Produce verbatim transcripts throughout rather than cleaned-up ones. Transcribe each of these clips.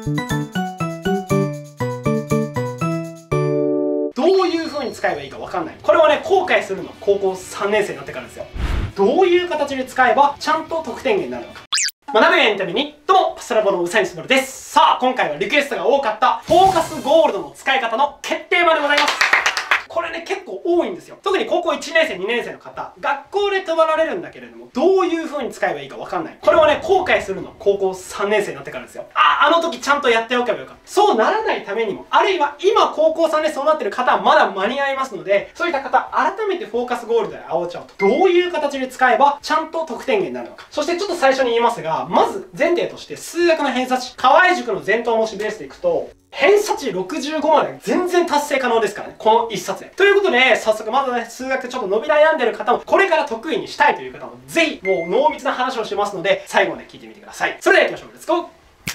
どういう風に使えばいいか分かんない。これはね、後悔するのは高校さんねん生になってからですよ。どういう形で使えばちゃんと得点源になるのか。学ぶエンタメに、どうも、パスラボのうさぎすばるです。さあ、今回はリクエストが多かったフォーカスゴールドの使い方の決定版でございます。これね、結構多いんですよ。特に高校いちねん生、にねん生の方、学校で配られるんだけれども、どういう風に使えばいいか分かんない。これはね、後悔するのは高校さんねん生になってからですよ。あ、あの時ちゃんとやっておけばよかった。そうならないためにも、あるいは今高校さんねんそうなってる方はまだ間に合いますので、そういった方、改めてフォーカスゴールドで青茶をどういう形で使えばちゃんと得点源になるのか。そしてちょっと最初に言いますが、まず前提として数学の偏差値、河合塾の前頭模試ベースでいくと、偏差値ろくじゅうごまで全然達成可能ですからね。この一冊で。ということで、早速まだね、数学でちょっと伸び悩んでる方も、これから得意にしたいという方も、ぜひ、もう濃密な話をしますので、最後まで聞いてみてください。それでは行きましょう。レッツゴー！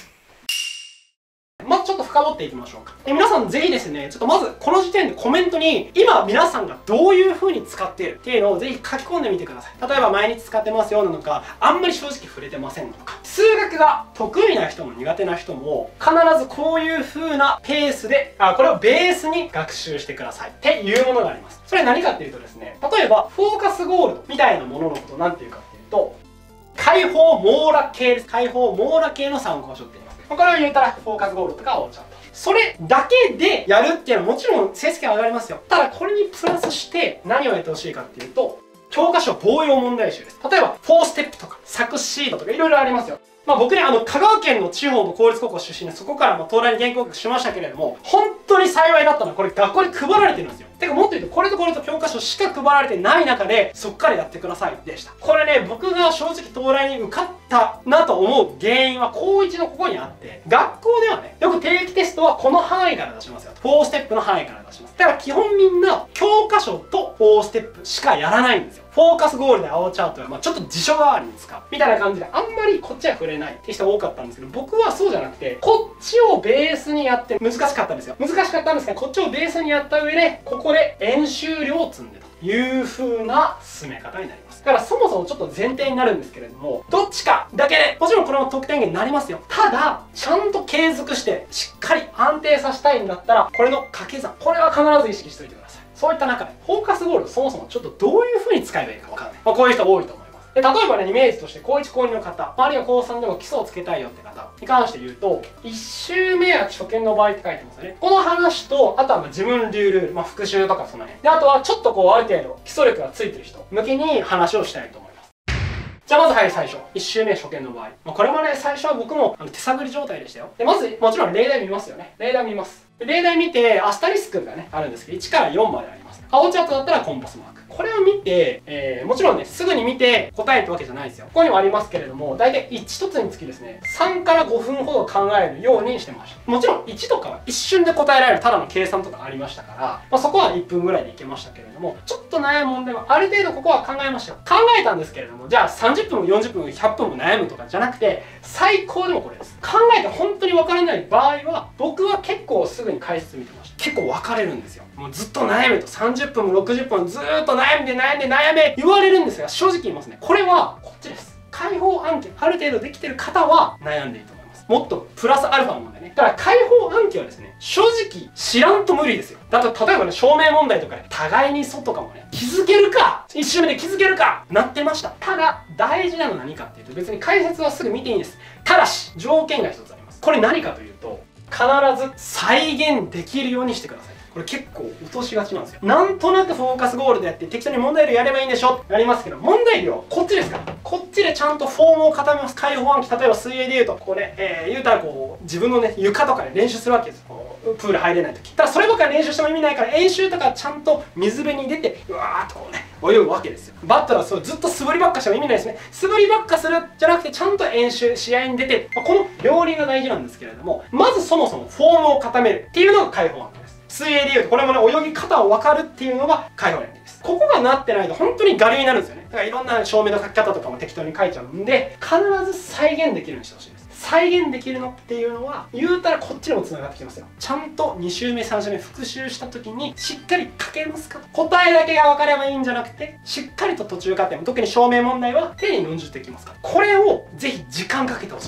まずちょっと深掘っていきましょうか。え皆さんぜひですね、ちょっとまずこの時点でコメントに、今皆さんがどういう風に使っているっていうのをぜひ書き込んでみてください。例えば毎日使ってますよなのか、あんまり正直触れてませんなのか。数学が得意な人も苦手な人も、必ずこういう風なペースで、あ、これをベースに学習してくださいっていうものがあります。それ何かっていうとですね、例えばフォーカスゴールドみたいなもののことを何ていうかっていうと、解放網羅系です。解放網羅系の参考書って言います。これを言ったらフォーカスゴールドとかをちゃんと。それだけでやるっていうのはもちろん成績は上がりますよ。ただこれにプラスして何をやってほしいかっていうと、教科書応用問題集です。例えばフォーステップとかサクシードとかいろいろありますよ。まあ僕ね、あの香川県の地方の公立高校出身で、そこからも東大に原稿学しましたけれども、本当に幸いだったのはこれ学校で配られてるんですよ。てかもっと言うと、これとこれと教科書しか配られてない中で、そっからやってくださいでした。これね、僕が正直東大に受かったなと思う原因は高いちのここにあって、学校ではね、よく定期テストはこの範囲から出しますよ。フォーステップの範囲から出します。だから基本みんな教科書とフォーステップしかやらないんですよ。フォーカスゴールで青チャートは、まあ、ちょっと辞書代わりに使うみたいな感じで、あんまりこっちは触れないって人が多かったんですけど、僕はそうじゃなくて、こっちをベースにやって難しかったんですよ。難しかったんですが、こっちをベースにやった上で、ここで演習量を積んでという風な進め方になります。だからそもそもちょっと前提になるんですけれども、どっちかだけでもちろんこれも得点源になりますよ。ただちゃんと継続してしっかり安定させたいんだったら、これの掛け算、これは必ず意識しておいてください。そういった中でフォーカスゴールド、そもそもちょっとどういう風に使えばいいかわかんない、まあ、こういう人多いと思います。で、例えばね、イメージとして高いち高にの方、あるいは高さんでも基礎をつけたいよって方に関して言うと、いち周目は初見の場合って書いてますよね。この話と、あとはまあ自分流ルール、まあ、復習とかその辺で、あとはちょっとこうある程度基礎力がついてる人向けに話をしたいと思います。じゃあまずはい、最初いち周目初見の場合、まあ、これもね、最初は僕もあの手探り状態でしたよ。でまずもちろん例題見ますよね。例題見ます。例題見てアスタリスクがねあるんですけど、いちからよんまであります。青チャートだったらコンパスマーク、これを見て、えー、もちろんねすぐに見て答えるわけじゃないですよ。ここにもありますけれども、大体いち一つにつきですねさんからごふんほど考えるようにしてました。もちろんいちとかは一瞬で答えられるただの計算とかありましたから、まあ、そこはいっぷんぐらいでいけましたけれども、ちょっと悩む問題はある程度ここは考えましたよ。考えたんですけれども、じゃあさんじゅっぷんもよんじゅっぷんもひゃっぷんも悩むとかじゃなくて、最高でもこれです。考えて本当に分からない場合は、僕は結構すぐに解説見てました。結構分かれるんですよ。もうずっと悩めと、さんじゅっぷんもろくじゅっぷんもずーっと悩んで悩んで悩め言われるんですが、正直言いますね、これはこっちです。解放暗記ある程度できてる方は悩んでいいと思います。もっとプラスアルファの問題ね。だから解放暗記はですね、正直知らんと無理ですよ。だと例えばね、証明問題とかで互いに素とかもね、気づけるかいち周目で気づけるかなってました。ただ大事なのは何かっていうと、別に解説はすぐ見ていいんです。ただし条件が一つあります。これ何かというと、必ず再現できるようにしてください。これ結構落としがちなんですよ。なんとなくフォーカスゴールドやって適当に問題量やればいいんでしょやりますけど、問題量こっちですから。こっちでちゃんとフォームを固めます。解放暗記、例えば水泳で言うとこれ、えー、言うたらこう自分のね床とかで練習するわけです。こうプール入れない時。ただそればっかり練習しても意味ないから、演習とかちゃんと水辺に出てうわーっとこうね泳ぐわけですよ。バッターはそうずっと素振りばっかしても意味ないですね。素振りばっかするじゃなくて、ちゃんと演習試合に出て、まあ、この両輪が大事なんですけれども、まずそもそもフォームを固めるっていうのが解放暗記です。水泳でいうとこれもね、泳ぎ方を分かるっていうのが解放暗記です。ここがなってないと本当に我流になるんですよね。だからいろんな証明の書き方とかも適当に書いちゃうんで、必ず再現できるようにしてほしいです。再現できるのっていうのは言うたらこっちにもつながってきますよ。ちゃんとに周目さん周目復習した時にしっかり書けますか。答えだけが分かればいいんじゃなくて、しっかりと途中過程も特に証明問題は手に論じてきますか。これをぜひ時間かけてほしいんです。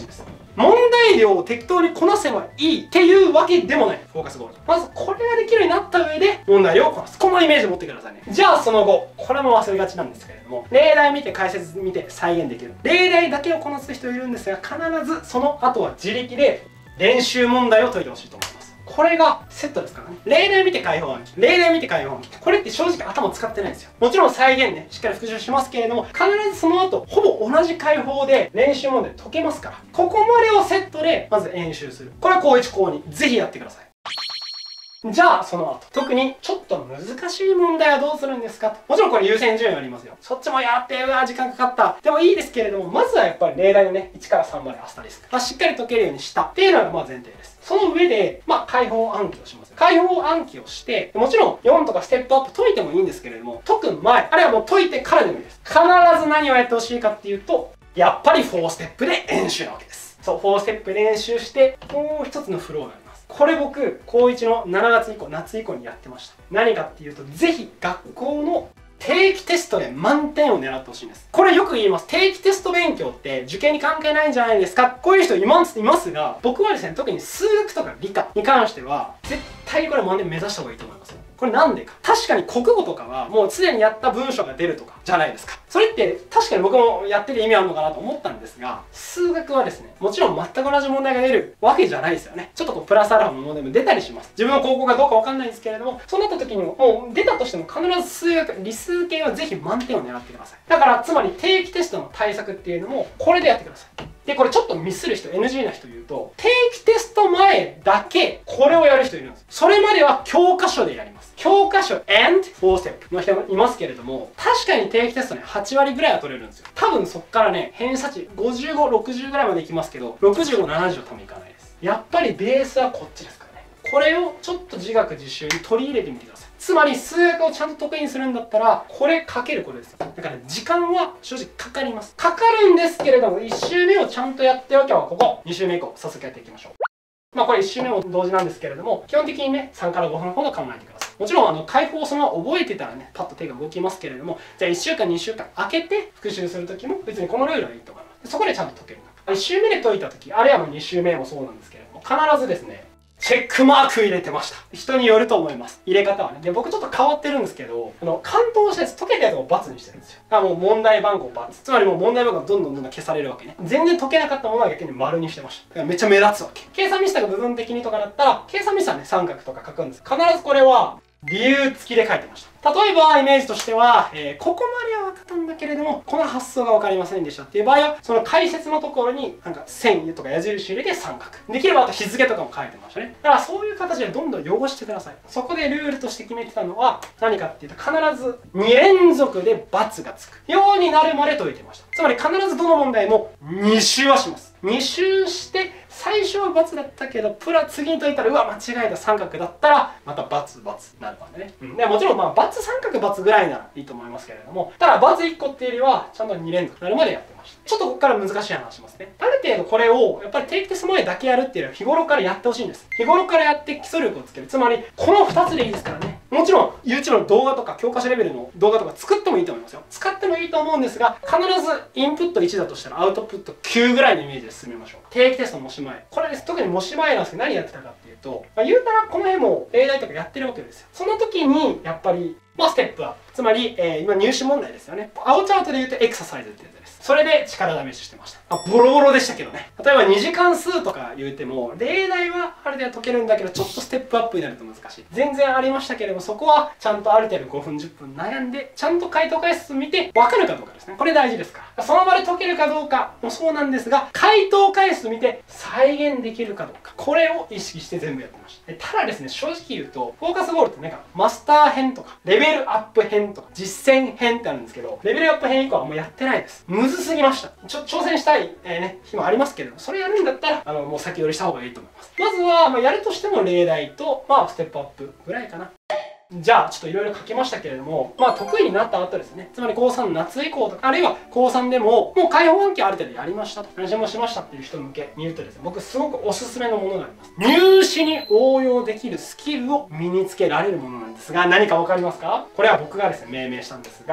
問題量を適当にこなせばいいっていうわけでもない。フォーカスゴールド。まずこれができるようになった上で問題量をこなす。このイメージを持ってくださいね。じゃあその後、これも忘れがちなんですけれども、例題見て解説見て再現できる。例題だけをこなす人いるんですが、必ずその後は自力で練習問題を解いてほしいと思います。これがセットですからね。例題見て解放暗記。例題見て解放暗記。これって正直頭使ってないんですよ。もちろん再現ね、しっかり復習しますけれども、必ずその後、ほぼ同じ解放で練習問題解けますから。ここまでをセットで、まず練習する。これは高いち、高に。ぜひやってください。じゃあ、その後。特に、ちょっと難しい問題はどうするんですかと。もちろんこれ優先順位ありますよ。そっちもやって、うわ、時間かかった。でもいいですけれども、まずはやっぱり例題のね、いちからさんまでアスタリスク。まあ、しっかり解けるようにしたっていうのがまあ前提です。その上で、まあ、解放暗記をします。解放暗記をして、もちろんよんとかステップアップ解いてもいいんですけれども、解く前、あるいはもう解いてからでもいいです。必ず何をやってほしいかっていうと、やっぱりよんステップで練習なわけです。そう、よんステップ練習して、もう一つのフローがあります。これ僕、高いちのしちがつ以降、夏以降にやってました。何かっていうと、ぜひ学校の定期テストで満点を狙ってほしいんです。これよく言います。定期テスト勉強って受験に関係ないんじゃないですか。こういう人いますいますが、僕はですね、特に数学とか理科に関しては、絶対これ満点目指した方がいいと思いますよ。これなんでか。確かに国語とかはもうすでにやった文章が出るとかじゃないですか。それって確かに僕もやってる意味あるのかなと思ったんですが、数学はですね、もちろん全く同じ問題が出るわけじゃないですよね。ちょっとこうプラスアルファの問題も出たりします。自分の高校がどうかわかんないんですけれども、そうなった時にももう出たとしても必ず数学、理数系はぜひ満点を狙ってください。だからつまり定期テストの対策っていうのもこれでやってください。で、これちょっとミスる人、エヌジー な人言うと、定期テスト前だけこれをやる人いるんです。それまでは教科書でやります。教科書 and よんステップの人もいますけれども、確かに定期テストね、はちわりぐらいは取れるんですよ。多分そっからね、偏差値ごじゅうご、ろくじゅうぐらいまでいきますけど、ろくじゅうご、ななじゅうは多分いかないです。やっぱりベースはこっちですからね。これをちょっと自学自習に取り入れてみてください。つまり数学をちゃんと得意にするんだったら、これかけるこれですよ。だから時間は正直かかります。かかるんですけれども、いち周目をちゃんとやっておけば、ここ、に周目以降、早速やっていきましょう。まあこれいち周目も同時なんですけれども、基本的にね、さんからごふんほど考えてください。もちろん、あの、解放をそのまま覚えてたらね、パッと手が動きますけれども、じゃあいっしゅうかん、にしゅうかん空けて復習するときも、別にこのルールはいいと思います。そこでちゃんと解ける。いち周目で解いたとき、あるいはもうに周目もそうなんですけれども、必ずですね、チェックマーク入れてました。人によると思います。入れ方はね。で、僕ちょっと変わってるんですけど、あの、関東したやつ、解けたやつを×にしてるんですよ。だからもう問題番号×。つまりもう問題番号がどんどんどんどん消されるわけね。全然解けなかったものは逆に丸にしてました。だからめっちゃ目立つわけ。計算ミスが部分的にとかだったら、計算ミスはね、三角とか書くんです。必ずこれは、理由付きで書いてました。例えば、イメージとしては、えー、ここまでは分かったんだけれども、この発想が分かりませんでしたっていう場合は、その解説のところに、なんか線とか矢印入れて三角。できればあと日付とかも書いてましたね。だからそういう形でどんどん汚してください。そこでルールとして決めてたのは、何かっていうと、必ずに連続で×がつくようになるまで解いてました。つまり必ずどの問題もに周はします。に周して、最初は×だったけど、プラ次に解いたら、うわ、間違えた三角だったら、また×、×なるわけね。うん。でもちろん、まあ、×三角×ぐらいならいいと思いますけれども、ただ、×いっこっていうよりは、ちゃんとに連続なるまでやってました。ちょっとここから難しい話しますね。ある程度これを、やっぱり定期テスト前だけやるっていうのは日頃からやってほしいんです。日頃からやって基礎力をつける。つまり、このふたつでいいですからね。もちろん、YouTube の動画とか教科書レベルの動画とか作ってもいいと思いますよ。使ってもいいと思うんですが、必ずインプットいちだとしたらアウトプットきゅうぐらいのイメージで進めましょう。定期テストの模試前。これです。特に模試前なんですけど、何やってたかっていうと、まあ、言うたらこの辺も例題とかやってるわけですよ。その時に、やっぱり、まあ、ステップアップ。つまり、えー、今入試問題ですよね。青チャートで言うとエクササイズってやつです。それで力試ししてました。まあ、ボロボロでしたけどね。例えばにじかん数とか言うても、例題はある程度解けるんだけど、ちょっとステップアップになると難しい。全然ありましたけれども、そこはちゃんとある程度ごふん、じゅっぷん悩んで、ちゃんと回答回数見て分かるかどうかですね。これ大事ですから。その場で解けるかどうかもそうなんですが、回答回数見て再現できるかどうか。これを意識して全部やってました。ただですね、正直言うと、フォーカスゴールってなんかマスター編とか、レベルアップ編とか、実践編ってあるんですけど、レベルアップ編以降はもうやってないです。むずすぎました。ちょ、挑戦したい、えー、ね、日もありますけど、それやるんだったら、あの、もう先取りした方がいいと思います。まずは、まあ、やるとしても例題と、まあ、ステップアップぐらいかな。じゃあ、ちょっといろいろ書きましたけれども、まあ、得意になった後ですね。つまり、高さん夏以降とか、あるいは高さんでも、もう解放暗記ある程度やりましたと。話もしましたっていう人向けに言うとですね、僕すごくおすすめのものがあります。入試に応用できるスキルを身につけられるものなんですが、何かわかりますか？これは僕がですね、命名したんですが、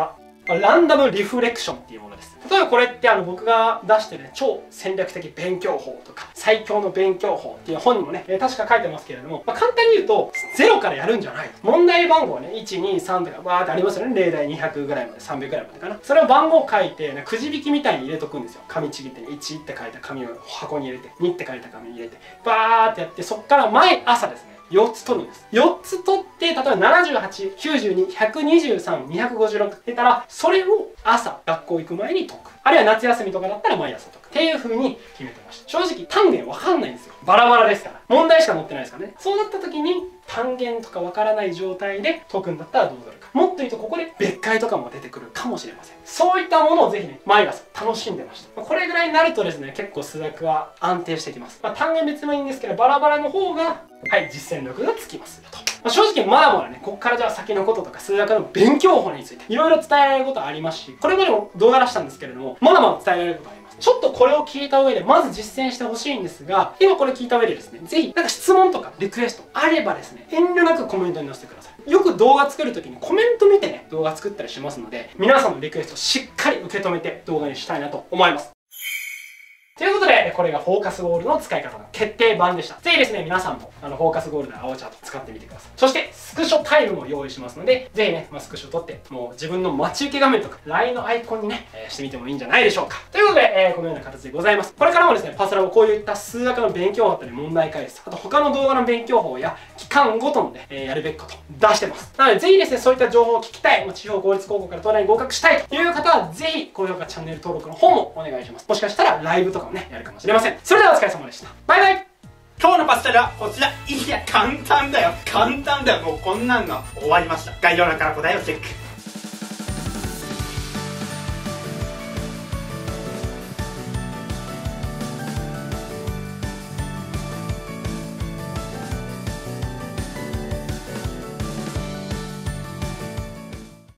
ランダムリフレクションっていうものです。例えばこれってあの僕が出してるね、超戦略的勉強法とか、最強の勉強法っていう本にもね、えー、確か書いてますけれども、まあ、簡単に言うと、ゼロからやるんじゃない。問題番号ね、いち、に、さんとかバーってありますよね。例題にひゃくぐらいまで、さんびゃくぐらいまでかな。それを番号書いて、ね、くじ引きみたいに入れとくんですよ。紙ちぎってね、いちって書いた紙を箱に入れて、にって書いた紙に入れて、バーってやって、そっから毎朝ですね、よっつ取るんです。よっつ取って、例えばななじゅうはち、きゅうじゅうに、ひゃくにじゅうさん、にひゃくごじゅうろく出たら、それを朝学校行く前に解く。あるいは夏休みとかだったら毎朝解く。っていう風に決めてました。正直単元わかんないんですよ。バラバラですから。問題しか載ってないですからね。そうなった時に単元とかわからない状態で解くんだったらどうなるか。もっと言うとここで別解とかも出てくるかもしれません。そういったものをぜひね、毎朝楽しんでました。これぐらいになるとですね、結構数学は安定してきます。まあ、単元別もいいんですけど、バラバラの方が、はい、実践力がつきますよと。まあ、正直まだまだね、こっからじゃあ先のこととか数学の勉強法についていろいろ伝えられることありますし、これまでも動画出したんですけれども、まだまだ伝えられることあります。ちょっとこれを聞いた上で、まず実践してほしいんですが、今これ聞いた上でですね、ぜひ、なんか質問とかリクエストあればですね、遠慮なくコメントに載せてください。よく動画作るときにコメント見てね、動画作ったりしますので、皆さんのリクエストをしっかり受け止めて動画にしたいなと思います。ということで、これがフォーカスゴールの使い方の決定版でした。ぜひですね、皆さんもあのフォーカスゴールの青チャート使ってみてください。そして、スクショタイムも用意しますので、ぜひね、まあ、スクショ撮って、もう自分の待ち受け画面とか、ライン のアイコンにね、えー、してみてもいいんじゃないでしょうか。ということで、えー、このような形でございます。これからもですね、パスラボこういった数学の勉強法だったり問題解説、あと他の動画の勉強法や期間ごとのね、えー、やるべきこと出してます。なので、ぜひですね、そういった情報を聞きたい、もう地方公立高校から東大に合格したいという方は、ぜひ高評価、チャンネル登録の方もお願いします。もしかしたらライブとかもね、やるかもしれません。それではお疲れ様でした。バイバイ。 今日のパスタルはこちら。いや、簡単だよ。簡単だよ。もうこんなんの終わりました。概要欄から答えをチェック。